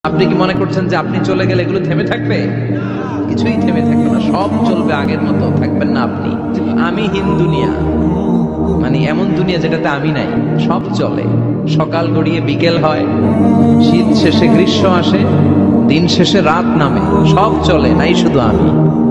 আপনি কি মনে করছেন যে আপনি চলে গেলে এগুলো থেমে থাকবে? কিছুই থেমে থাকবে না, সব চলবে আগের মতো। থাকবেন না আপনি। আমি হীন দুনিয়া, মানে এমন দুনিয়া যেটাতে আমি নাই। সব চলে, সকাল গড়িয়ে বিকেল হয়, শীত শেষে গ্রীষ্ম আসে, দিন শেষে রাত নামে, সব চলে, নাই শুধু আমি।